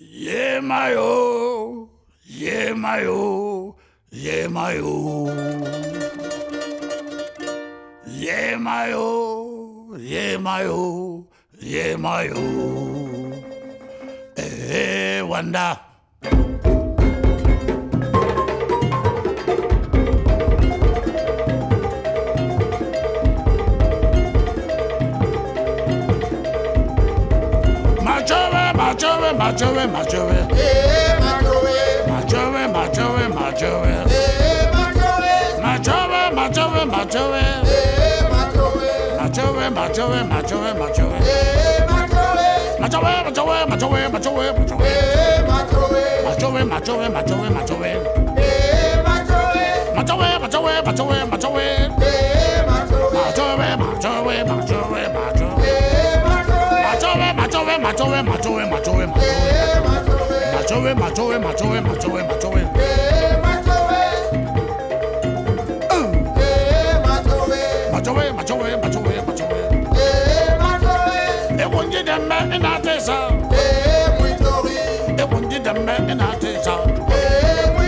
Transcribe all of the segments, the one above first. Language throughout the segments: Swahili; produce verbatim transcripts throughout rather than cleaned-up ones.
Yeah, my oh, yeah, my oh, yeah, my oh. Yeah, my oh, yeah, my oh, yeah, my oh. Eh, wanda. Machowe, machowe, machowe. Eh, machowe. Machowe, machowe, machowe. Eh, machowe. Machowe, machowe, machowe. Eh, machowe. Machowe, machowe, machowe, machowe. Eh, machowe. Machowe, machowe, machowe, machowe, machowe. Eh, machowe. Machowe, machowe, machowe, machowe. Eh, machowe. Machowe, machowe, machowe, machowe. Eh, machowe. Machowe, machowe, machowe, machowe. Eh, machowe. Machowe, machowe, machowe, machowe, machowe, machowe. Eh, machowe. Machowe, machowe, machowe, machowe, machowe. Eh, machowe. Eh, machowe. Machowe, machowe, machowe, machowe. Eh, machowe. Ekunji demme inatesa. Eh, mwitori. Ekunji demme inatesa. Eh,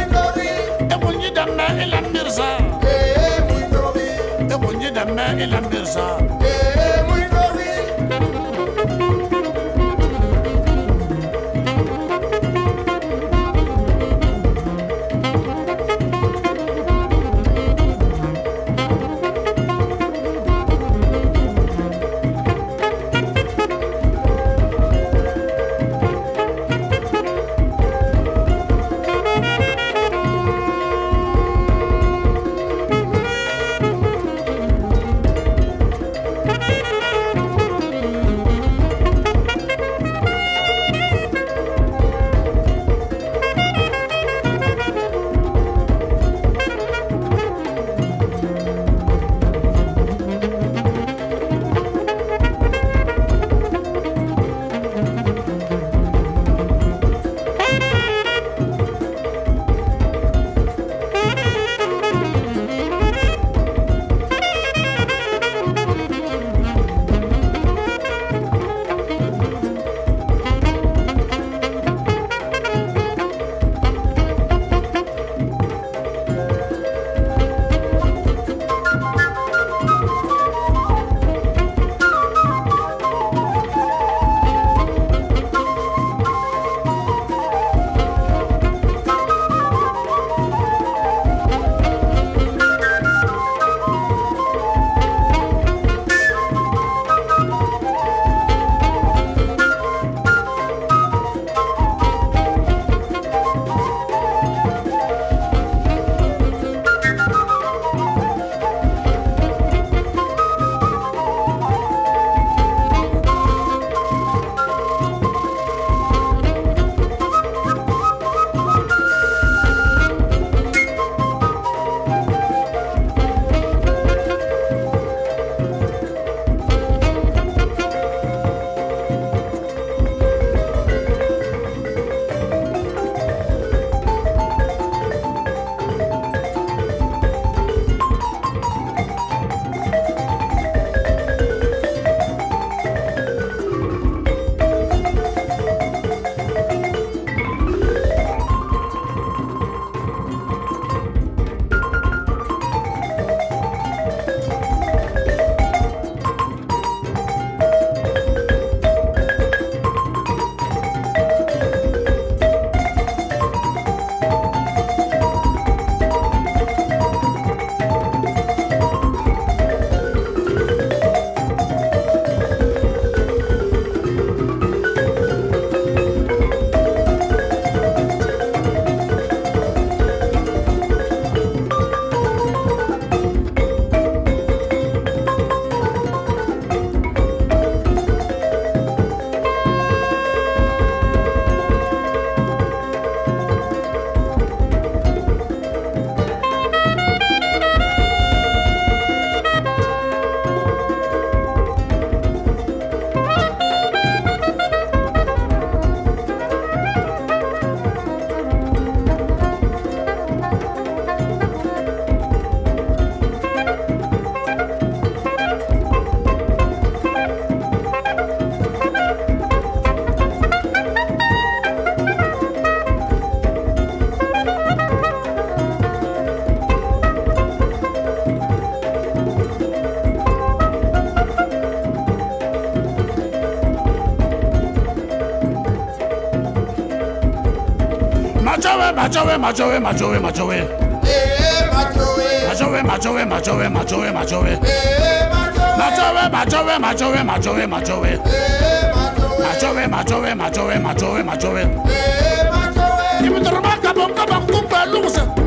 Machowe, machowe, machowe, machowe, machowe. Eh, machowe. Machowe, machowe, machowe, machowe, machowe. Eh, machowe. Machowe, machowe, machowe, machowe, machowe. Eh, machowe. Machowe, machowe, machowe, machowe, machowe. Eh, machowe. Ibu terima kabong kabong kumpel lusa.